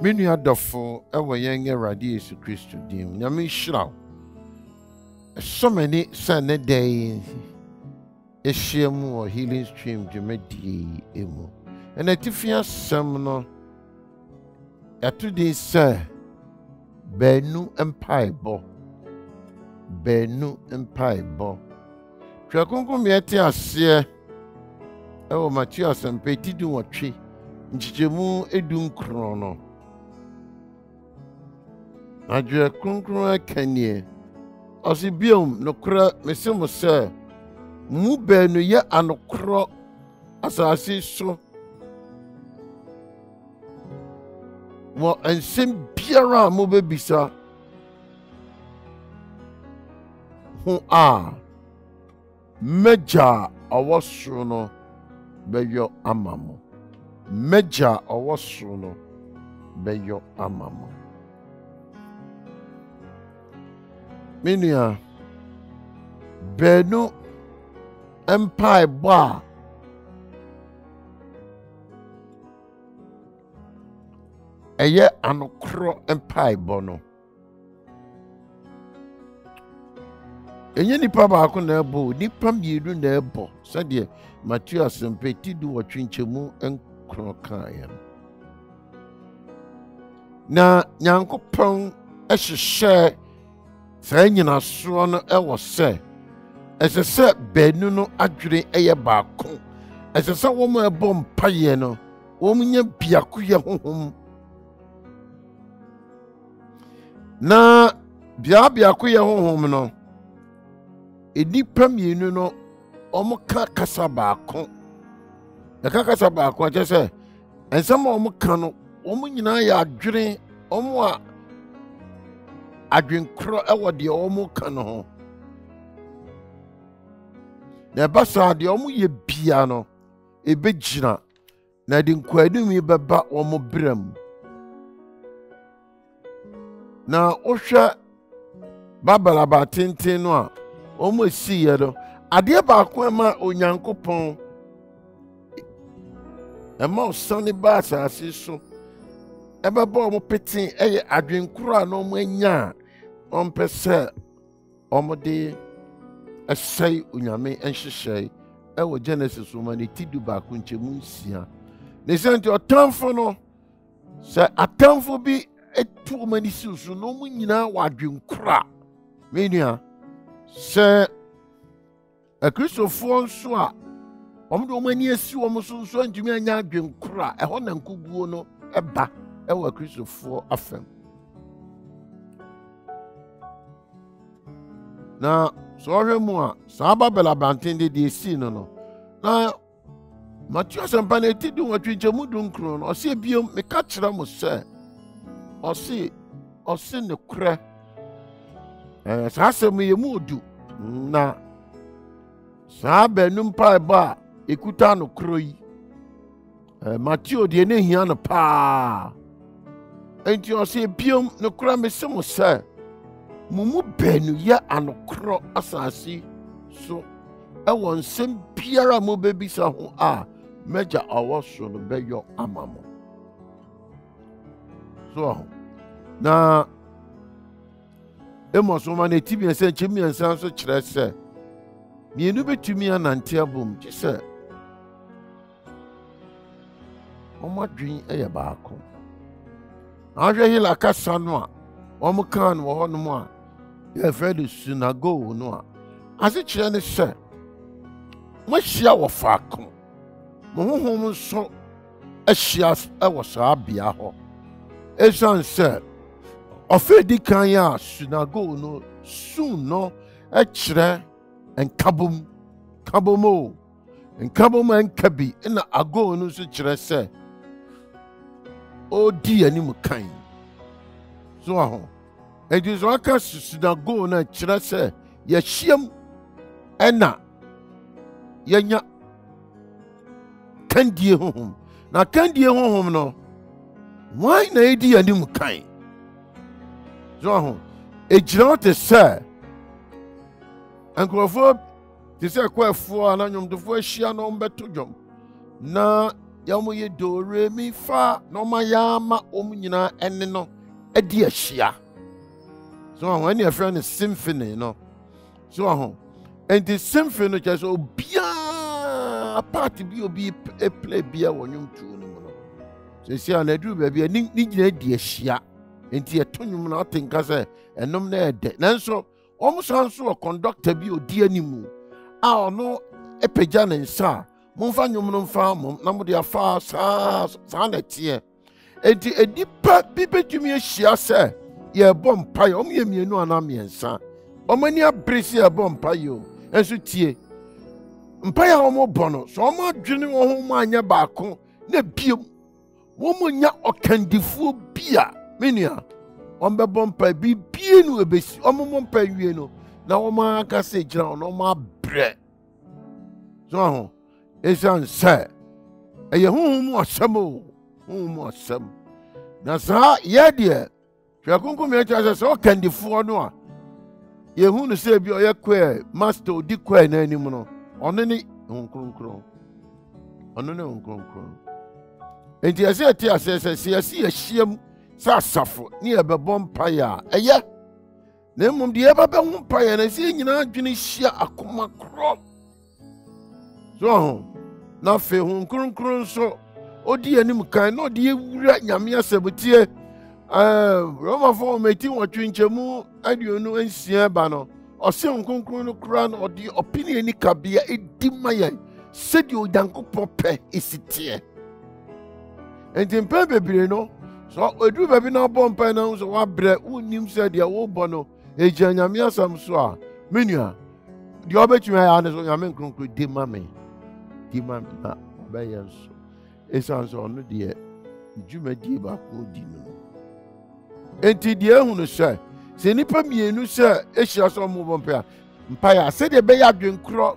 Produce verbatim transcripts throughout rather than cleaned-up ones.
Minu adofo ewe yenge radi Yesu Kristo dim. Nyame shiraw. So many Sunday day ehyiam or healing stream dwumadi emu. And atifia sam no yato din say benu empaibo. Benu empaibo. Twakonko miete ase ewo Matthew asempeti du wotwe nchichemu edun krono. Adwe kronkron akanie osi biom no kra mesemo se mu benu ye anokro asase so mo ensem biara mo bebisa hu a meja awosoro no beyo amamo meja awosoro no beyo amamo. Minia benu empire ba eye anokro empire bono enye nipa ba ko na ebo nipa mienu na ebo sade Matthew asempeti du watwinchemu enkro kan ya na nyankopon ehhehye say nyina so no ewo se ese se benu no adwere eye baako ese se wo mo ebo mpaye no wo nya biako ye honhom na bia biako ye honhom no edipa mienu no omo ka kasa baako e ka kasa baako aje se ensem omo ka no omo nyina ya adwere omo a adwenkro ewo de omo ka no ho na basa de omo ye bia no ebegina na de nkwadum ye beba omo bram na ohwa babala ba tenten no a omo si ye do ade ba ko ma onyankopon ema osane ba asase so ebeba omo petin eye adwenkro a no mo anya ompese omo de esai unyame enhyehyei ewo Genesis wo mani tidu ba ko nchemu nsia ne senti otamfo no se atamfo bi etu mani susu no mu nyina wa adwenkro menua se akristofo nso a omo de omo ani esi omo so nso ntumi anya adwenkro a eho na nkuguo no eba ewo akristofo afem na so hwemu a saba bela bantende de esi no no na Matthew asempa na tidu watwinchemu dunkro no ose biom me ka kira mo se ose ose ne kure eh sa asem ye mu odu na sa benum pa ba ekuta no kro yi eh Matthew de ne hia no pa enti ose biom no kura me se mo se mumu benu ya anokro asasi so ewo nsem biara mo bebisa ho a meja awoso no beyo amamo so na emo so ma na tibia se chemi ansan so kire se mienu betumi anante abom ti se omadwin eye baako ahwe hila kasa no a omo kan wo hono mo a ye fred synagogue no a ase kire ne se mo hia wo faako mo honhom so ahia ewo sa bia ho esan se ofedi kan ya synagogue no soon no e kire enkabom kabomo enkabom enkabi na ago no so kire se odi anim kan so aho edi so aka synagogue na kire se ye hiem ena yenya kandie honhom na kandie honhom no why na edi anim kan so aho ejira te se enkrofo ti se kwafo ana nyomdofo ahia no mbeto dwom na yamu ye do re mi fa no ma yama omu nyina ene no e di ahia so when your friend is symphony no so ho and the symphony just obia part bi obi e play bia wonwum tu no no so see an adu ba bia ni nyina di ahia enti etonwum na atenka se enom na ede nanso omu sanso conductor bi odi animu a ono epeja ne nsa momfa nwum no mfa mom na mo de afa sa sa na tie enti edipa bi betumi ahia se ye bom paye om ye mienu ana miensa omani abresi ye bom paye o enso tie mpaye omo bono so omo adwene wo ho ma anya baako na biem wo mo nya okandifuo bia menua ombe bom paye bi bie nu ebesi omo bom paye wie no na wo ma aka se gira ono ma bre so ho esan se eye hu mu asemo hu mu asem na sa ye de Kunkum ya chasa so kandifuo no a ye hu no se bi oye kwe master odi kwe na anim no ono ne nkronkron ono ne nkronkron enti ase ati ase se se ase ye hiem sa asafo ne ye bebom paya eye na mum de ye ba be hu paya na se nyina adwene hia akoma kro so na fe hu nkronkron so odi anim kan na odi ewura nyame asabutie Uh, Roma for meeting what you inchemu, and you know, and Siabano, or some concrete crown or the opinion cabia, it dimaya, said you danko pope is it here. And in Pepe Brino, so I do baby no bomb panels or bread, who nim said your old bono, a janamia some soa, Minia. The obet you may answer your men concrete dimame, dimam, bayans. It sounds on the dear, Juma diba, who dino. Enti die hu no hye se nipa mienu se ehia so mo bompa mpaya se de be ya dwenkro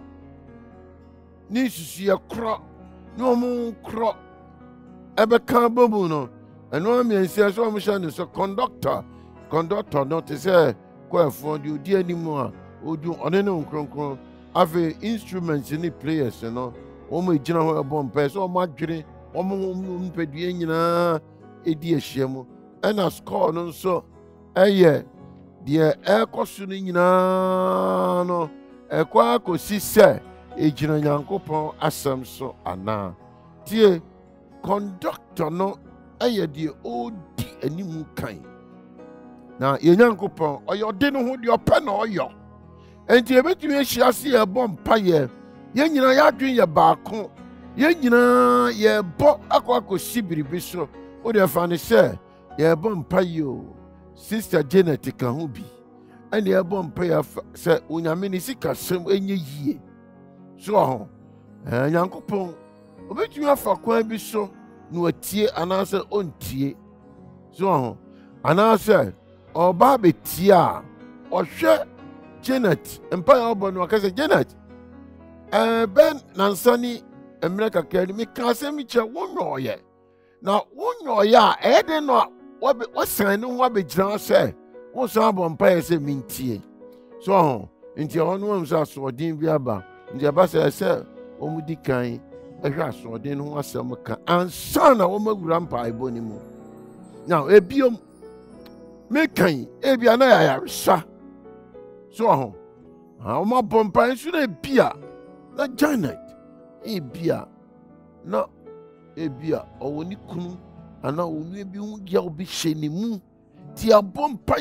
ni susu kro ni omu kro ebe kan bobu no eno amiensia so mo hye no so conductor conductor no te se kwafo di odi animu a odu one ne nkronkron ave instruments ni players no o mo gina ho bompa so mo adwere o mo mpedue nyina edi ehia mu and a score no so eye de ekosu ni nyina no ekwa akosi se ejina Nyankopon asem so ana tie conductor no eye de odi animu kan na ye Nyankopon oyo de no ho de ope na oyo enti ebetumi ehia se ye bom paye ye nyina ya dwen ye baako ye nyina ye bo akwa akosi biribi so o de fa ne se ye bom payo sister Janet ka hu bi and ye bom paya se onyame ni sika sem enye yie so ho eh Nyankopon obetumi afa kwan bi so no atie anase ontie so ho anase oba betie a ohwe Janet empire obo no akase Janet eh ben nansani emreka kadi mi ka se mi che wonno ye na wonno ya e de no what sign no what be gira say won so bompa say mintie so ho nti ono am so asodin bi aba nti aba say say omudi kan ehwa asodin no asem ka ansa na wo magura mpa ibo ni mu now ebiom me kan ebia na ya yaresa so ho ha o ma bompa nso na bia na Janet ebia na ebia owoni kunu ana onu bi hu dia obi hye mu ti abompa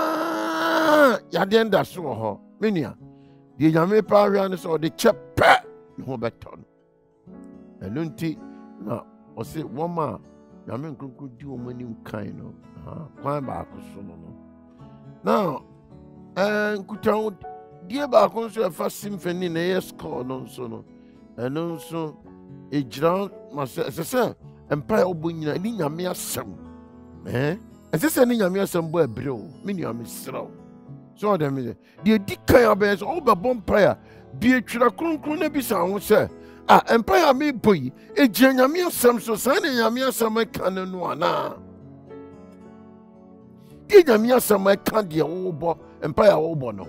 ya ya de nda so ho menua de nyame pa hwa ne so de chepe ho beton eno nti na o se woma nyame nkronko di o mani kan no ha kwan ba akoso no no now eh nkutan die ba akoso e fa symphony na yes call no so no eno so ejira ma se se empire obunyina ni nyame asem eh ese ni nyame asem bo ebre o me nyame sraw so dem de de dikan abes o ba bon prayer bi etwira kronkron na bi sa ho se ah empire me boy e gye nyame asem so sa na nyame asem kan no ana di nyame asem kan de wo bo empire wo bo no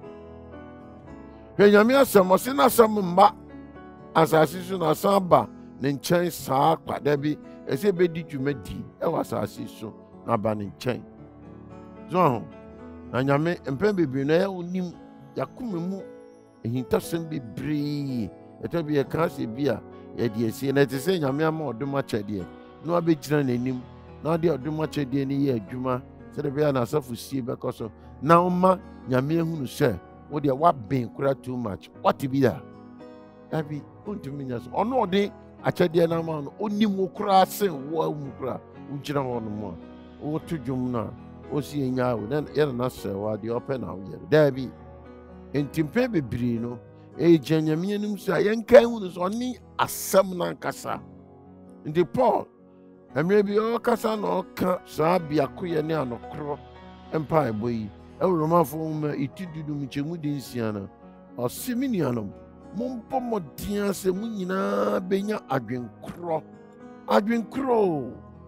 he nyame asem o se na asem mba asasi so na samba ne nkyɛn saa kwada bi ɛsɛ bɛdi dwumadi ɛwɔ asase so na ba ne nkyɛn so na nyame mpɛn bebree na ɛwɔ nim yakoma mu ehintasɛm bebree ɛtɔ bi yɛka asɛ bi a yɛde asie na ɛte sɛ nyame ama ɔdom akyɛdeɛ na wabɛgyina n'anim na ɔde ɔdom akyɛdeɛ no yɛ adwuma sɛdeɛ bɛyɛ na asafo sie bɛkɔ so na ɔma nyame ahunu sɛ wodeɛ wabɛn kora too much wate bi a dabi ɔntumi nya so ɔno ɔde akyɛdeɛ no ama no ɔnim wo koraa sɛ wo amu koraa wogyina hɔ no mu a woto dwom no a ɔsi ɛnya wo yɛnana sɛ wo adeɛ ɔpɛ na woyɛre dabi enti mpɛn bebree no ɛgya nyame anim sɛ a yɛnka hu no sɛ ɔne asɛm no ankasa nti Paul mmerɛ bi ɔkasa na ɔka saa biakoyɛ ne anokorɔ mpa ɛbɔ yi ɛwɔ Romafo nwoma ɛti dudum nkyɛmu de nsia no ɔse me nuanom mompɔ mmɔden sɛ mo nyinaa bɛnya adwenkorɔ adwenkorɔ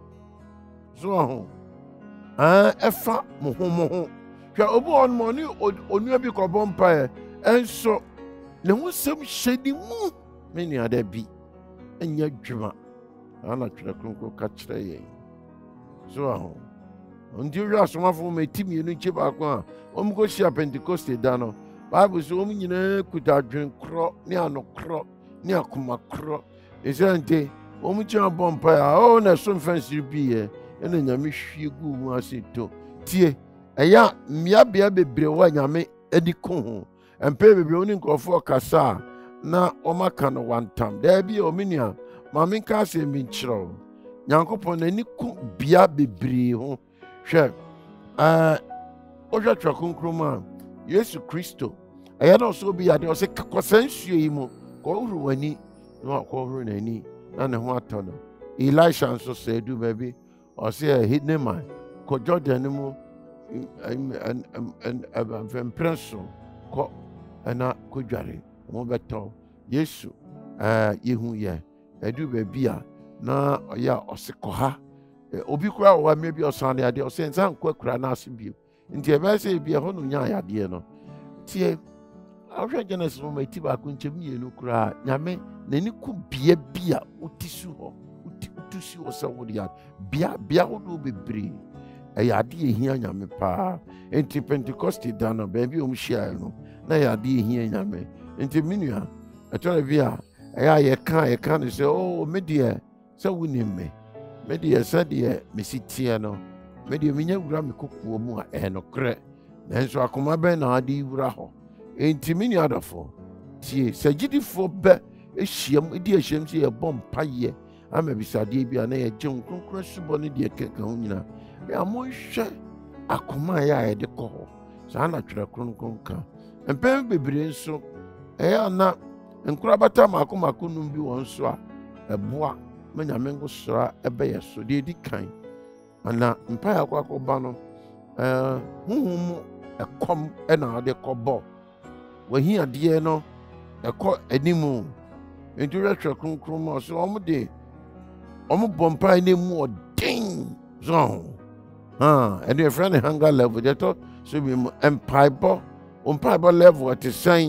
so ɔho ɛfa mo ho mo ho hwɛ obi hɔ no ma ɔne onua bi kɔbɔ mpaeɛ ɛnso ne ho sɛm hyɛ ne mu me nua da bi ɛnyɛ adwuma ana twerɛ kronkron ka kyerɛ yɛn so ɔho nti wura asomafo ma ɛti mmienu nkye baako a wɔn kɔhyia Pentecost da no Bible sɛ wɔn nyinaa kuta adwenkorɔ ne anokorɔ ne akomakorɔ ɛsɛ nti wɔn kyɛn abɔ mpaeɛ a ɔwɔ na ɛso mfɛnsiri bi yɛ ɛna nyame hwie gu mu ase to tie ɛyɛ mmeabea bebree wɔ nyame adi ko ho mpɛ bebree wɔn ne nkurɔfoɔ kasa a na wɔn aka no wantam daabi a wɔn nua maame nka asɛm bi nkyerɛw nyankopɔn n'ani ko bea bebree ho hwɛ ɛɛ ɔhwɛ twerɛ kronkron a Yesu Kristo ɛyɛ na ɔsɛ obi yade ɔsɛ kɔsa nsuo yi mu kɔhoro w'ani na wakɔhoro n'ani na ne ho atɔ no Elisha nso sɛ edu baabi ɔsɛ ɛhit ne man kɔ Jordan no mu mfɛmprɛ so kɔ ɛna kɔdware wɔn bɛtɔ Yesu ɛɛ yehu yɛ edu baabi a na ɔyɛ a ɔsɛ kɔha obi kura wɔ mmerɛ bi ɔsan de adeɛ ɔsɛ nsa nkɔ akura n'ase bio nti ɛbɛyɛ sɛ ebi ɛhɔ no nya ayadeɛ no tie ahwɛ Genesis mo ma eti baako nkyɛn mmienu koraa nyame n'ani ko bea bi a woti so hɔ woti woti so hɔ sɛ wɔde yɛ bea bea ahodoɔ bebree ɛyɛ adeɛ ehia nyame paa nti Pentecost da no baabi a wɔn hyia no na ɛyɛ adeɛ ehia nyame nti minua ɛtɔrɔ bi a ɛyɛ a yɛka yɛka no sɛ oh me deɛ sɛ wonim me me deɛ sɛ deɛ mesi tie no me deɛ menya wura me kokoɔ mu a ɛyɛ nokorɛ nanso akoma bɛn na ade wura hɔ enti me nua adɔfo tie sɛ gyidifoɔ bɛ ehyiam edi ehyiam sɛ yɛbɔ mpayɛ ama bisadeɛ bi a na yɛgye nkronkron subɔ ne deɛ keka ho nyinaa yɛ amonhwɛ akoma a yɛ a yɛde kɔ hɔ saa na twerɛ kronkron ka mpɛn bebree nso ɛyɛ na nkorabata maako maako num bi wɔn so a ɛboa ma nyame nkosora ɛbɛyɛ so deɛ di kan ana mpaeɛ akɔ akɔba no ɛɛ huhum mu ɛkɔm ɛna ɔde kɔbɔ wɔhi adeɛ no ɛkɔ anim nti wɔhwɛ kronkron ma ɔso wɔn de wɔn bɔ mpaeɛ ne mu ɔden zɔn ha ɛde efra ne hunger level deɛ tɔ so bi mu mpaebɔ mpaebɔ level ɛte sɛn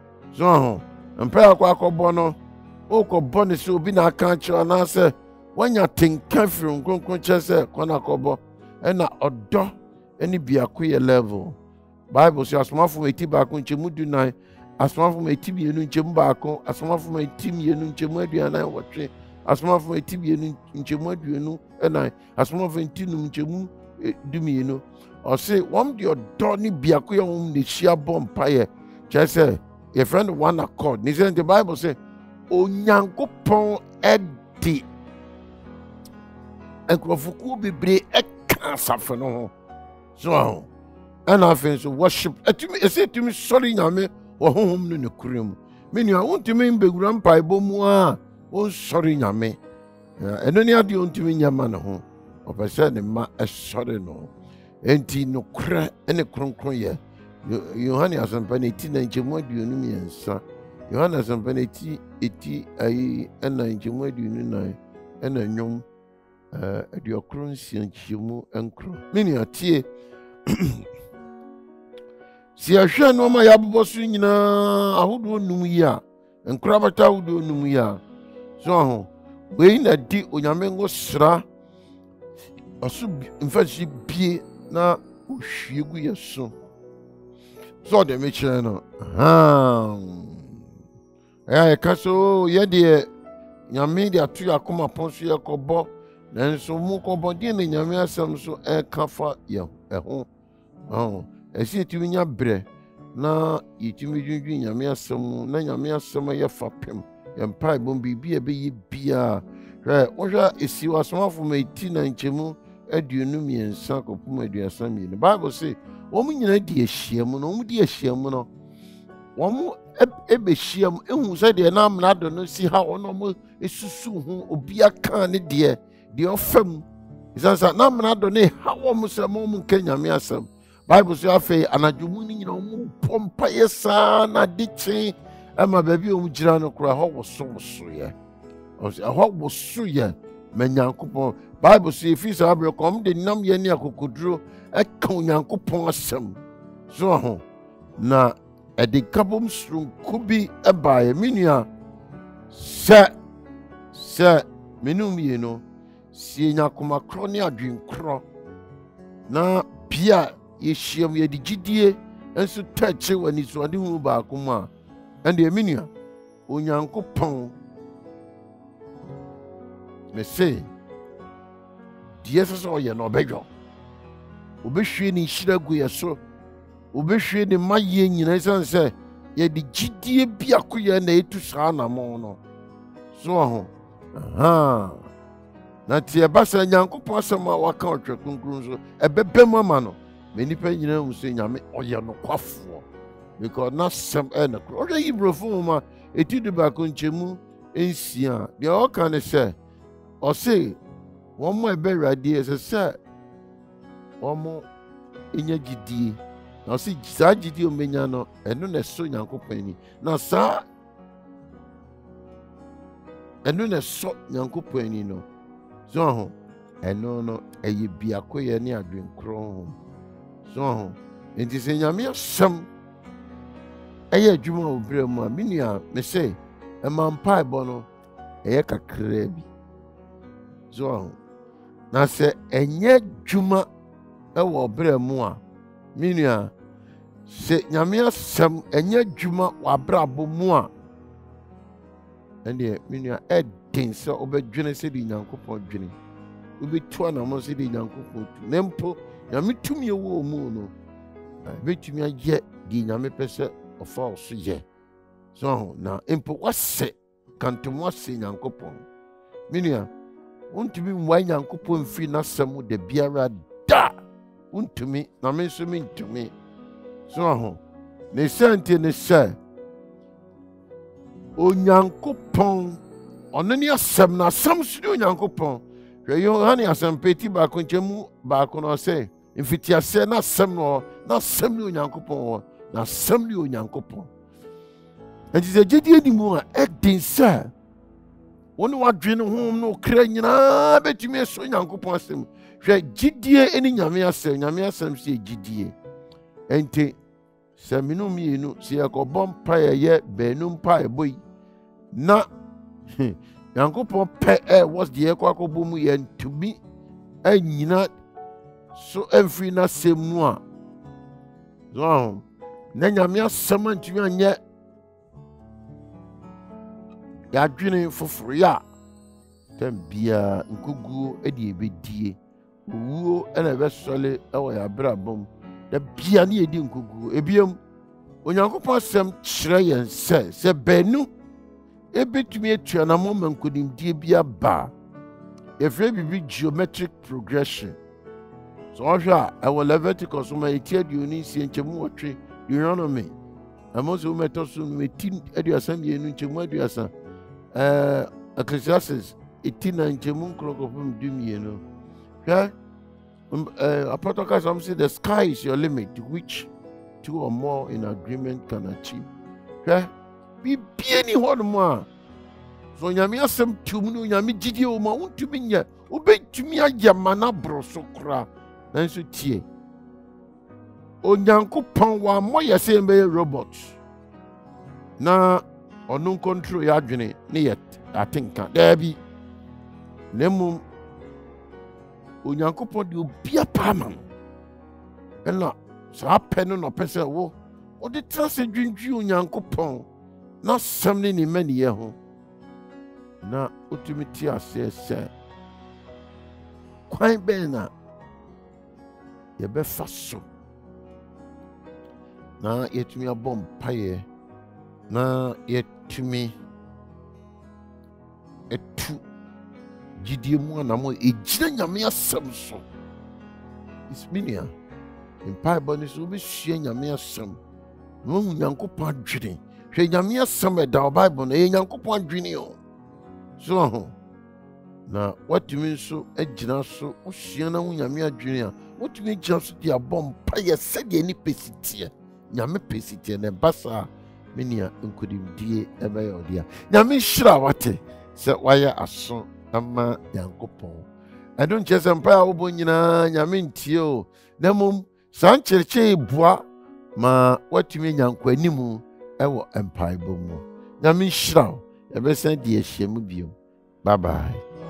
zɔn mpaeɛ akɔ akɔbɔ no okɔbɔ ne sɛ obi na aka kyerɛ anaasɛ wanya tenka firi nkronkron kyerɛ sɛ kɔna akɔbɔ ɛna ɔdɔ ne biako yɛ level Bible sɛ asomafo ma eti baako nkyɛmu du nan asomafo ma eti mmienu nkyɛmu baako asomafo ma eti mmienu nkyɛmu aduanan wɔtwe asomafo ma eti mmienu nkyɛmu aduonu ɛnan asomafo ma eti num nkyɛmu du mmienu ɔse wɔn de ɔdɔ ne biako yɛ wɔn na ehyia bɔ mpaeɛ kyerɛ sɛ yɛfrɛ no one accord ne sɛ the Bible sɛ onyankopɔn ɛde nkurɔfokuo bebree ɛka asafo no ho so ɛna afei nso worship ɛtumi ɛsɛ ɛtumi sɔre nyame wɔ honhom no ne kura mu me nua wontumi mbɛwura mpaebɔ mu a wonsɔre nyame ɛno ne adeɛ wontumi nyɛ ma ne ho ɔpɛ sɛ ne ma ɛsɔre no enti nokora ɛne kronkron yɛ Yohane Asɛmpa no ɛti na nkyɛmu aduonu mmiɛnsa Yohane Asɛmpa no ɛti ɛti ayi ɛna nkyɛmu aduonu nan ɛna nnwom aduɔkoro nsia nkyɛmu nkoro me nua tie si ahwɛ nneɛma yɛabobɔ so nyinaa ahodoɔ num yi a nkorabata ahodoɔ num yi a so ho we na di onyame ngo sra aso mfashi bie na ohwie gu yeso so de me kire no ha eh kaso ye de nyame de atu akoma ponso ye kobo nanso mu kobo de ne nyame asem so e kafa ye eho oh esi ti nya bre na yitimi dwudwu nyame asem na nyame asem ye fapem ye mpai bom bibi e be ye bia hwe wohwa esi wasomafo ma iti na nchemu aduonu miensa kopum aduasa mi. The Bible say womu nyina di ehyiam no womu di ehyiam no womu ebe hyiam ehu se de na amna do no si ha wono mo esusu hu obi aka ne de de ofam isansa na amna do ne ha womu se mo mu kenyame asem. Bible say afei anadwomu ni nyina womu pompa yesa na dichi ama baby womu gira no kura ho woso woso ye o ho woso ye manyankopon. Bible say if is abre kom de nam ye ni akokoduro e ka onyankopon asem so ho na e de kabom srunku bi e ba ye menua se se menum ye no si nyakoma kro ne adwenkro na pia ye hyiam ye de gidie enso tache wani so ade hu ba akoma ende menua onyankopon me say Jesus or ye no bejo obehwe ni hira gu ye so obehwe ni maye nyina san se ye de gidie bi akoye na etu saa na mo no so ho aha na tie ba sa nyankopon asema waka otwe kunkurun so ebebem ama no menipa nyina mu se nyame oye no kwafo because na sem e na kro oye ibrofo ma etudu ba ko nchemu ensia de o kan se o se one more better idea as I said, one more in your G D. Now, see, Sajidi Omenyano, and no, so young company. Now, sir, and no, so young company, no. So, and no, no, a ye be a queer near drink chrome. So, and this in your mere some a year Juma of Brema, Minia, may say, a man pie bono, a yaka crabby. So, na se enye dwuma e wo bra mu a menua se nyame asem enye dwuma wa brabo mu a ende menua e den se obedwene se di nyankopon dwene obetu na mo se di nyankopon tu nempo nyame tumi e wo mu no betumi aye di nyame pese ofa oso ye so na empo wase kantomo se nyankopon menua untumi mwa nyankopon fi na samu de biara da untumi na me so me ntumi so ho ne sante ne se onyankopon ono ne asem na asem so onyankopon hwe Yohane asem peti ba ko nchemu ba ko no se mfiti ase na asem no na asem ne onyankopon na asem ne onyankopon enti se gidi di mu a edin se woni wadwene hom no kra nyina betumi so nyankopon asem hwe gidie eni nyame asem nyame asem se gidie ente se minum yenu se yakobom pa ye benum pa boy na nyankopon pe e was the yakobom ye ntumi anyina so every na semu a so na nyame asem ntumi anye ya dwene foforo ya tambia nkugu edi ebedie owuo ena be sole ewo ya brabom da bia ne edi nkugu ebiem onyankopon asem kire yen se se benu ebetumi etua na mo mankodimdie bia ba efre bibi geometric progression so ohwa ewo Leviticus ma etia dioni sie nchemu otwe Deuteronomy amozo metoso metin aduasa mienu nchemu aduasa Uh, Ecclesiastes eighteen nchemu krokopum dumieno. Yeah? Um, uh, Apocalypse some say the sky is your limit, which two or more in agreement can achieve. Yeah? Be any one more. So nyame asem tumnu nyame gidie o ma untumi nya obetumi ayamana broso kra nanso tie. Onyankopon wa moye se mbe robot. Na onu control ya dwene ne yet atinka there be Nemu Onyankopɔn de obia pa ma no. Ɛna saa pɛ no na pɛ sɛ wo ɔde tra sɛ dwindwi Onyankopɔn na sɛm ne ne maniyɛ ho. Na otumi ti ase sɛ kwan bɛn na yɛbɛfa so na yɛtumi abɔ mpaeɛ na yɛtumi etu gyidie mu anamo egyina Nyame asɛm so. Isminia mpaebɔ ne so wobɛsua Nyame asɛm na wohu Nyankopɔn adwene. Hwɛ Nyame asɛm ɛda Bible no ɛyɛ Nyankopɔn adwene o. So ho na watumi nso agyina so osua na hu Nyame adwene a watumi agyina so de abɔ mpaeɛ sɛdeɛ ne pɛsitie Nyame pɛsitie na basa menia nkodimdie ɛbɛyɛ ɔde a Nyame hyira wate sɛ wayɛ aso ama Nyankopɔn. Ɛno nkyɛ sɛ mpaeɛ a wobɔ nyinaa Nyame ntie o. Na mmom saa nkyerɛkyerɛ bua ma watumi nyanko animu ɛwɔ mpaebɔ mu. Nyame hyira wo. Yɛbɛsan di ahyia mu bio. Bye bye.